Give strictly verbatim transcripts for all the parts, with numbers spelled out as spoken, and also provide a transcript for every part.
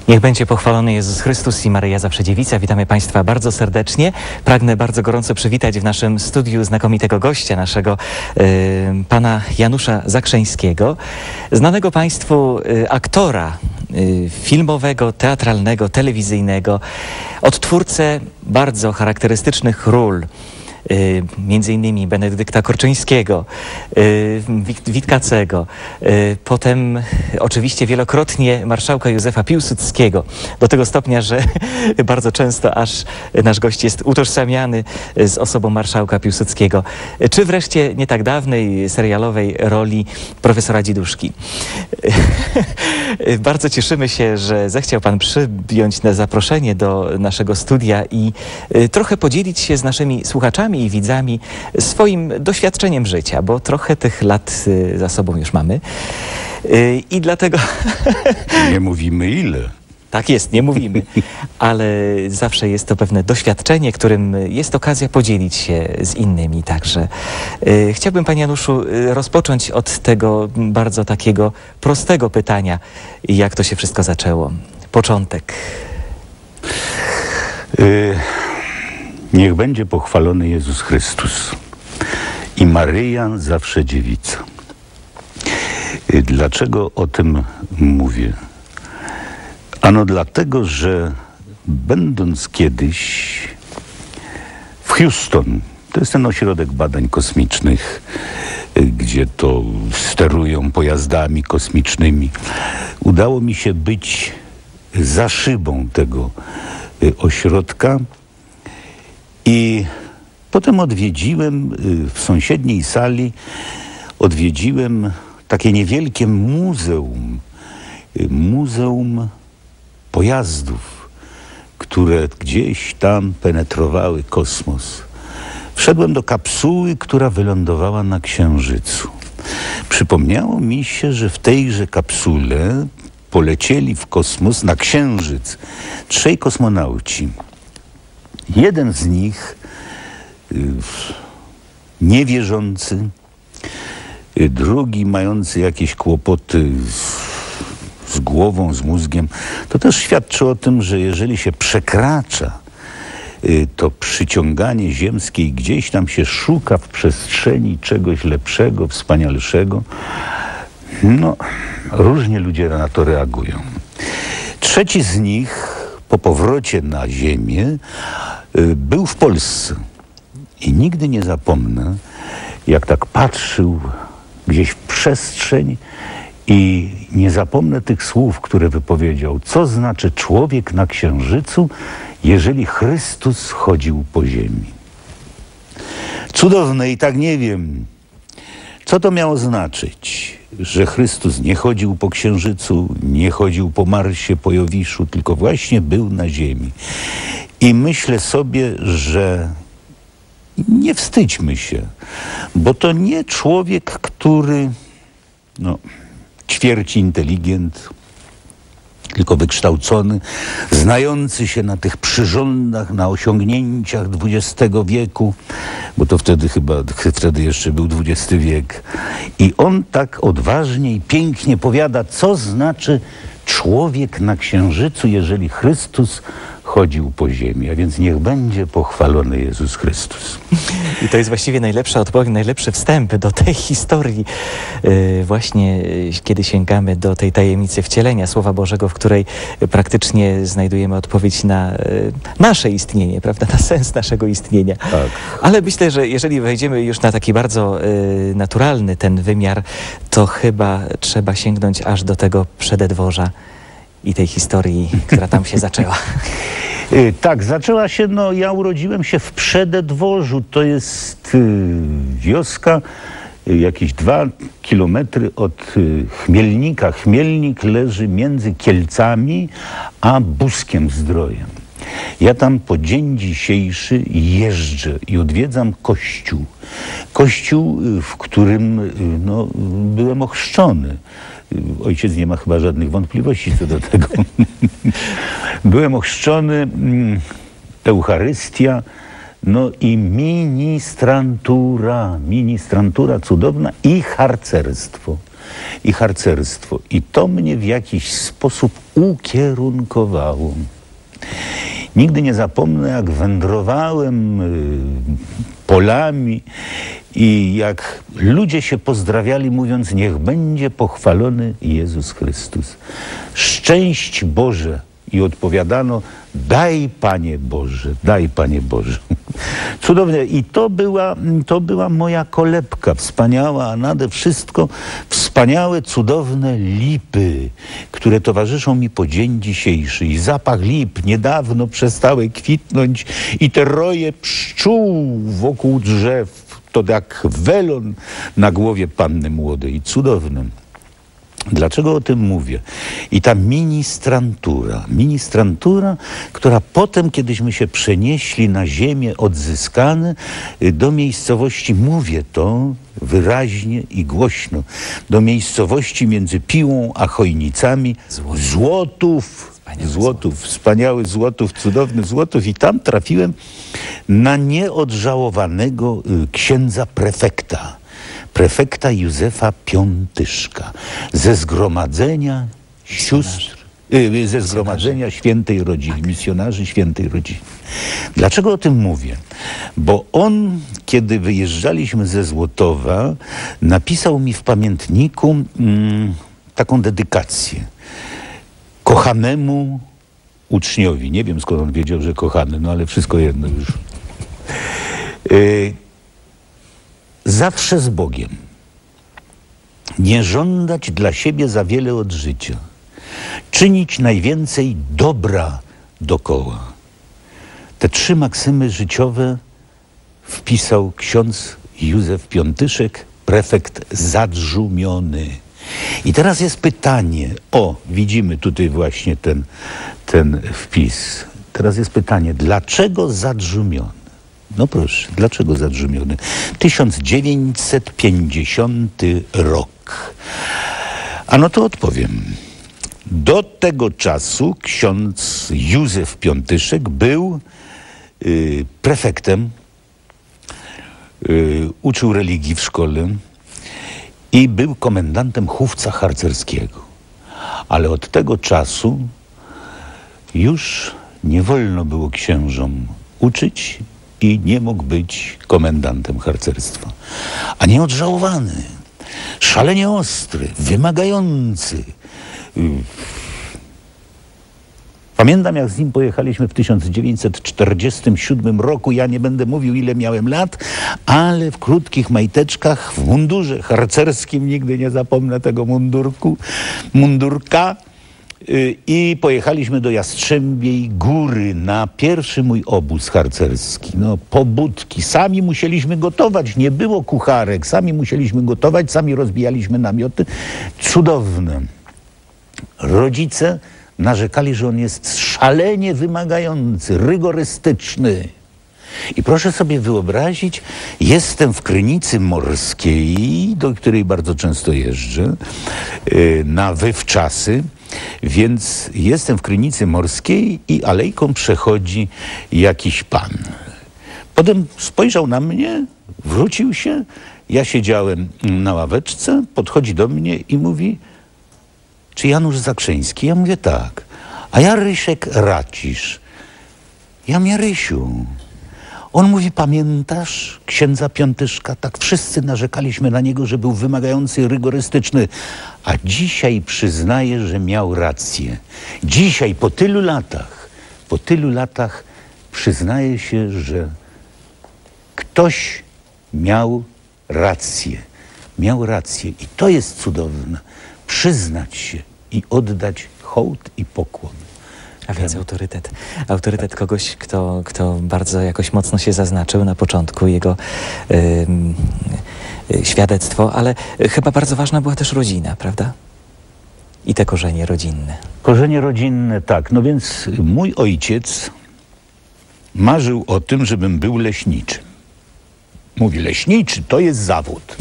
Niech będzie pochwalony Jezus Chrystus i Maryja Zawsze Dziewica. Witamy Państwa bardzo serdecznie. Pragnę bardzo gorąco przywitać w naszym studiu znakomitego gościa, naszego y, pana Janusza Zakrzeńskiego, znanego Państwu y, aktora y, filmowego, teatralnego, telewizyjnego, odtwórcę bardzo charakterystycznych ról. Y, między innymi Benedykta Korczyńskiego, y, Wit Witkacego, y, potem oczywiście wielokrotnie marszałka Józefa Piłsudskiego, do tego stopnia, że bardzo często aż nasz gość jest utożsamiany z osobą marszałka Piłsudskiego, czy wreszcie nie tak dawnej serialowej roli profesora Dziduszki. Bardzo cieszymy się, że zechciał Pan przyjąć na zaproszenie do naszego studia i trochę podzielić się z naszymi słuchaczami i widzami swoim doświadczeniem życia, bo trochę tych lat za sobą już mamy. I dlatego... Nie mówimy ile. Tak jest, nie mówimy, ale zawsze jest to pewne doświadczenie, którym jest okazja podzielić się z innymi. Także y, chciałbym, Panie Januszu, rozpocząć od tego bardzo takiego prostego pytania, jak to się wszystko zaczęło. Początek. Y Niech będzie pochwalony Jezus Chrystus i Maryja Zawsze Dziewica. Y Dlaczego o tym mówię? Ano dlatego, że będąc kiedyś w Houston, to jest ten ośrodek badań kosmicznych, gdzie to sterują pojazdami kosmicznymi, udało mi się być za szybą tego ośrodka i potem odwiedziłem w sąsiedniej sali, odwiedziłem takie niewielkie muzeum, muzeum pojazdów, które gdzieś tam penetrowały kosmos. Wszedłem do kapsuły, która wylądowała na Księżycu. Przypomniało mi się, że w tejże kapsule polecieli w kosmos na Księżyc trzej kosmonauci. Jeden z nich y, niewierzący, y, drugi mający jakieś kłopoty z z głową, z mózgiem, to też świadczy o tym, że jeżeli się przekracza y, to przyciąganie ziemskie i gdzieś tam się szuka w przestrzeni czegoś lepszego, wspanialszego, no różnie ludzie na to reagują. Trzeci z nich po powrocie na ziemię y, był w Polsce i nigdy nie zapomnę, jak tak patrzył gdzieś w przestrzeń i nie zapomnę tych słów, które wypowiedział. Co znaczy człowiek na Księżycu, jeżeli Chrystus chodził po ziemi? Cudowne i tak nie wiem, co to miało znaczyć, że Chrystus nie chodził po Księżycu, nie chodził po Marsie, po Jowiszu, tylko właśnie był na ziemi. I myślę sobie, że nie wstydźmy się, bo to nie człowiek, który... no. ćwierci inteligent, tylko wykształcony, znający się na tych przyrządach, na osiągnięciach dwudziestego wieku, bo to wtedy chyba, wtedy jeszcze był dwudziesty wiek. I on tak odważnie i pięknie powiada, co znaczy człowiek na Księżycu, jeżeli Chrystus chodził po ziemi, a więc niech będzie pochwalony Jezus Chrystus. I to jest właściwie najlepsza odpowiedź, najlepszy wstęp do tej historii, yy, właśnie yy, kiedy sięgamy do tej tajemnicy wcielenia Słowa Bożego, w której praktycznie znajdujemy odpowiedź na yy, nasze istnienie, prawda, na sens naszego istnienia. Tak. Ale myślę, że jeżeli wejdziemy już na taki bardzo yy, naturalny ten wymiar, to chyba trzeba sięgnąć aż do tego przededworza i tej historii, która tam się zaczęła. Tak, zaczęła się, no ja urodziłem się w Przededworzu, to jest y, wioska y, jakieś dwa kilometry od y, Chmielnika. Chmielnik leży między Kielcami a Buskiem Zdrojem. Ja tam po dzień dzisiejszy jeżdżę i odwiedzam kościół. Kościół, w którym y, no, byłem ochrzczony. Ojciec nie ma chyba żadnych wątpliwości co do tego. Byłem ochrzczony, Eucharystia, no i ministrantura, ministrantura cudowna i harcerstwo. I harcerstwo. I to mnie w jakiś sposób ukierunkowało. Nigdy nie zapomnę, jak wędrowałem polami i jak ludzie się pozdrawiali, mówiąc: niech będzie pochwalony Jezus Chrystus. Szczęść Boże. I odpowiadano: daj, Panie Boże, daj, Panie Boże. Cudownie. I to była, to była moja kolebka wspaniała, a nade wszystko wspaniałe, cudowne lipy, które towarzyszą mi po dzień dzisiejszy. I zapach lip niedawno przestały kwitnąć i te roje pszczół wokół drzew, to jak welon na głowie panny młodej. Cudowne. Dlaczego o tym mówię? I ta ministrantura, ministrantura, która potem, kiedyśmy się przenieśli na ziemię odzyskane, do miejscowości, mówię to wyraźnie i głośno, do miejscowości między Piłą a Chojnicami, Złotów, Złotów, wspaniały Złotów, wspaniały Złotów, cudowny Złotów, i tam trafiłem na nieodżałowanego księdza prefekta. Prefekta Józefa Piątyszka ze zgromadzenia sióstr, yy, ze zgromadzenia Świętej Rodziny, misjonarzy Świętej Rodziny. Dlaczego o tym mówię? Bo on, kiedy wyjeżdżaliśmy ze Złotowa, napisał mi w pamiętniku mm, taką dedykację kochanemu uczniowi. Nie wiem, skąd on wiedział, że kochany, no ale wszystko jedno już. Yy, Zawsze z Bogiem. Nie żądać dla siebie za wiele od życia. Czynić najwięcej dobra dokoła. Te trzy maksymy życiowe wpisał ksiądz Józef Piątyszek, prefekt zadrzumiony. I teraz jest pytanie. O, widzimy tutaj właśnie ten, ten wpis. Teraz jest pytanie, dlaczego zadrzumiony? No proszę, dlaczego zadrzumiony? tysiąc dziewięćset pięćdziesiąty rok. A no to odpowiem. Do tego czasu ksiądz Józef Piątyszek był y, prefektem, y, uczył religii w szkole i był komendantem chówca harcerskiego. Ale od tego czasu już nie wolno było księżom uczyć i nie mógł być komendantem harcerstwa. A nieodżałowany, szalenie ostry, wymagający. Pamiętam, jak z nim pojechaliśmy w tysiąc dziewięćset czterdziestym siódmym roku. Ja nie będę mówił, ile miałem lat, ale w krótkich majteczkach, w mundurze harcerskim, nigdy nie zapomnę tego mundurku, mundurka. I pojechaliśmy do Jastrzębiej Góry na pierwszy mój obóz harcerski. No, pobudki. Sami musieliśmy gotować. Nie było kucharek. Sami musieliśmy gotować. Sami rozbijaliśmy namioty. Cudowne. Rodzice narzekali, że on jest szalenie wymagający, rygorystyczny. I proszę sobie wyobrazić, jestem w Krynicy Morskiej, do której bardzo często jeżdżę, na wywczasy. Więc jestem w Krynicy Morskiej i alejką przechodzi jakiś pan. Potem spojrzał na mnie, wrócił się, ja siedziałem na ławeczce, podchodzi do mnie i mówi: czy Janusz Zakrzeński? Ja mówię: tak. A ja Rysiek Racisz. Ja mówię: Rysiu. On mówi: pamiętasz księdza Piątyszka? Tak wszyscy narzekaliśmy na niego, że był wymagający i rygorystyczny. A dzisiaj przyznaję, że miał rację. Dzisiaj, po tylu latach, po tylu latach przyznaję się, że ktoś miał rację. Miał rację. I to jest cudowne. Przyznać się i oddać hołd i pokłon. A więc autorytet. Autorytet kogoś, kto, kto bardzo jakoś mocno się zaznaczył na początku, jego y, y, świadectwo, ale chyba bardzo ważna była też rodzina, prawda? I te korzenie rodzinne. Korzenie rodzinne, tak. No więc mój ojciec marzył o tym, żebym był leśniczym. Mówi: leśniczy to jest zawód.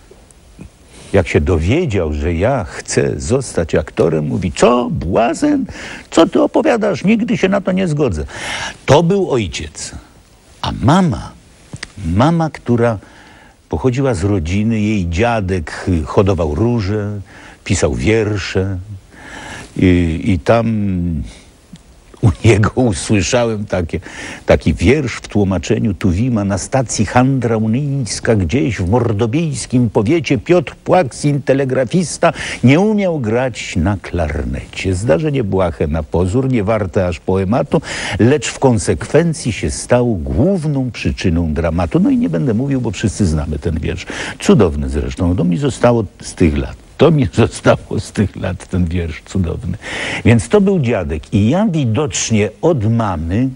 Jak się dowiedział, że ja chcę zostać aktorem, mówi: co, błazen? Co ty opowiadasz? Nigdy się na to nie zgodzę. To był ojciec. A mama, mama, która pochodziła z rodziny, jej dziadek hodował róże, pisał wiersze. I, i tam u niego usłyszałem takie, taki wiersz w tłumaczeniu Tuwima: na stacji Handraunyjska gdzieś w mordobijskim powiecie Piotr Płaksin, telegrafista, nie umiał grać na klarnecie. Zdarzenie błahe na pozór, nie warte aż poematu, lecz w konsekwencji się stało główną przyczyną dramatu. No i nie będę mówił, bo wszyscy znamy ten wiersz. Cudowny zresztą. To mi zostało z tych lat. To mi zostało z tych lat, ten wiersz cudowny. Więc to był dziadek. I ja widocznie od mamy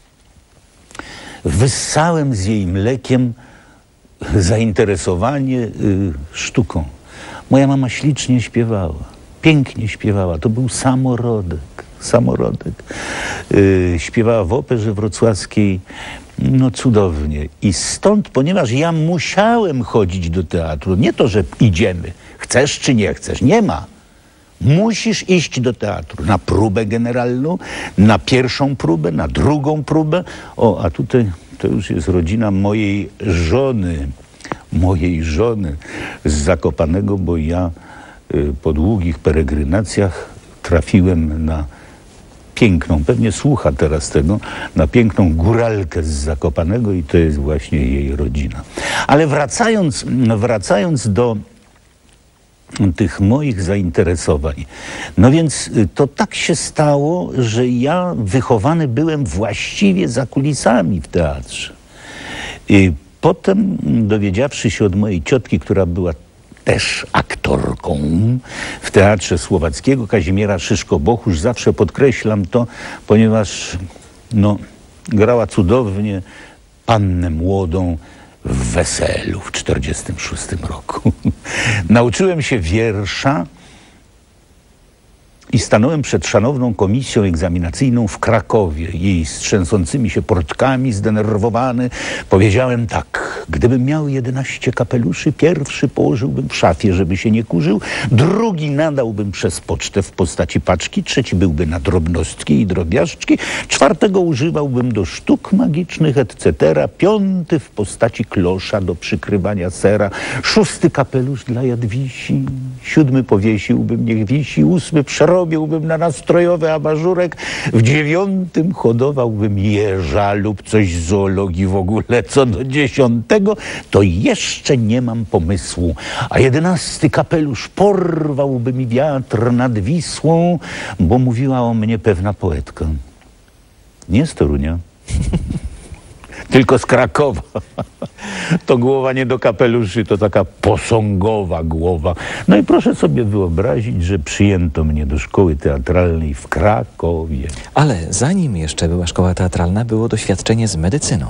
wyssałem z jej mlekiem zainteresowanie y, sztuką. Moja mama ślicznie śpiewała, pięknie śpiewała. To był samorodek, samorodek. Y, śpiewała w operze wrocławskiej, no cudownie. I stąd, ponieważ ja musiałem chodzić do teatru, nie to, że idziemy, chcesz czy nie chcesz, nie ma. Musisz iść do teatru na próbę generalną, na pierwszą próbę, na drugą próbę. O, a tutaj to już jest rodzina mojej żony, mojej żony z Zakopanego, bo ja y, po długich peregrinacjach trafiłem na piękną, pewnie słucha teraz tego, na piękną góralkę z Zakopanego i to jest właśnie jej rodzina. Ale wracając, wracając do tych moich zainteresowań, no więc to tak się stało, że ja wychowany byłem właściwie za kulisami w teatrze. I potem, dowiedziawszy się od mojej ciotki, która była też aktorką w Teatrze Słowackiego, Kazimiera Szyszko-Bochusz, zawsze podkreślam to, ponieważ no, grała cudownie pannę młodą w Weselu w czterdziestym szóstym roku. Nauczyłem się wiersza i stanąłem przed szanowną komisją egzaminacyjną w Krakowie. Jej z trzęsącymi się portkami, zdenerwowany, powiedziałem tak: gdybym miał jedenaście kapeluszy, pierwszy położyłbym w szafie, żeby się nie kurzył, drugi nadałbym przez pocztę w postaci paczki, trzeci byłby na drobnostki i drobiażdżki, czwartego używałbym do sztuk magicznych, et cetera, piąty w postaci klosza do przykrywania sera, szósty kapelusz dla Jadwisi, siódmy powiesiłbym, niech wisi, ósmy przerobiłbym na nastrojowy abażurek, w dziewiątym hodowałbym jeża lub coś z zoologii w ogóle. Co do dziesiątego, to jeszcze nie mam pomysłu, a jedenasty kapelusz porwałby mi wiatr nad Wisłą, bo mówiła o mnie pewna poetka. Nie z Torunia, tylko z Krakowa. To głowa nie do kapeluszy, to taka posągowa głowa. No i proszę sobie wyobrazić, że przyjęto mnie do szkoły teatralnej w Krakowie. Ale zanim jeszcze była szkoła teatralna, było doświadczenie z medycyną.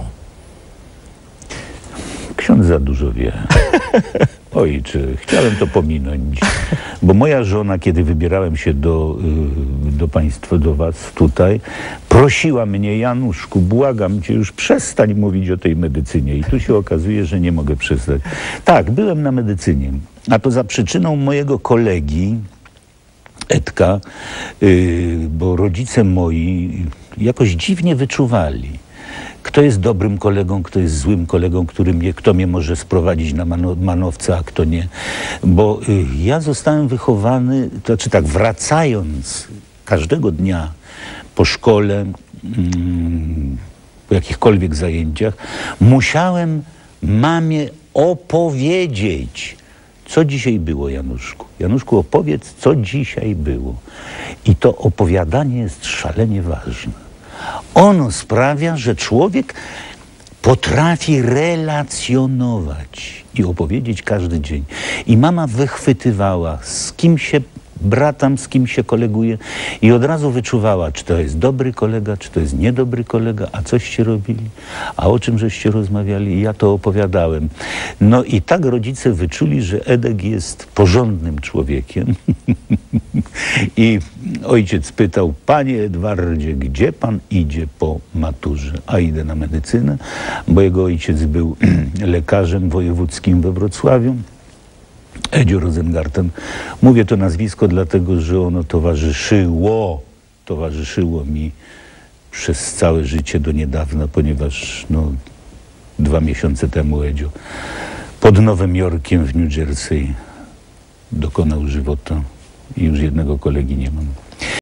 Ksiądz za dużo wie. Ojcze, chciałem to pominąć, bo moja żona, kiedy wybierałem się do, do państwa, do was tutaj, prosiła mnie: Januszku, błagam cię, już przestań mówić o tej medycynie. I tu się okazuje, że nie mogę przestać. Tak, byłem na medycynie, a to za przyczyną mojego kolegi Edka, yy, bo rodzice moi jakoś dziwnie wyczuwali, kto jest dobrym kolegą, kto jest złym kolegą, który mnie, kto mnie może sprowadzić na mano, manowce, a kto nie. Bo y, ja zostałem wychowany, to znaczy tak, wracając każdego dnia po szkole, mm, po jakichkolwiek zajęciach, musiałem mamie opowiedzieć, co dzisiaj było, Januszku. Januszku, opowiedz, co dzisiaj było. I to opowiadanie jest szalenie ważne. Ono sprawia, że człowiek potrafi relacjonować i opowiedzieć każdy dzień. I mama wychwytywała, z kim się bratam, z kim się koleguje, i od razu wyczuwała, czy to jest dobry kolega, czy to jest niedobry kolega, a coście robili, a o czym żeście rozmawiali, i ja to opowiadałem. No i tak rodzice wyczuli, że Edek jest porządnym człowiekiem. I ojciec pytał: panie Edwardzie, gdzie pan idzie po maturze? A idę na medycynę, bo jego ojciec był lekarzem wojewódzkim we Wrocławiu. Edzio Rosengarten. Mówię to nazwisko dlatego, że ono towarzyszyło, towarzyszyło mi przez całe życie do niedawna, ponieważ no, dwa miesiące temu Edzio pod Nowym Jorkiem w New Jersey dokonał żywota i już jednego kolegi nie mam.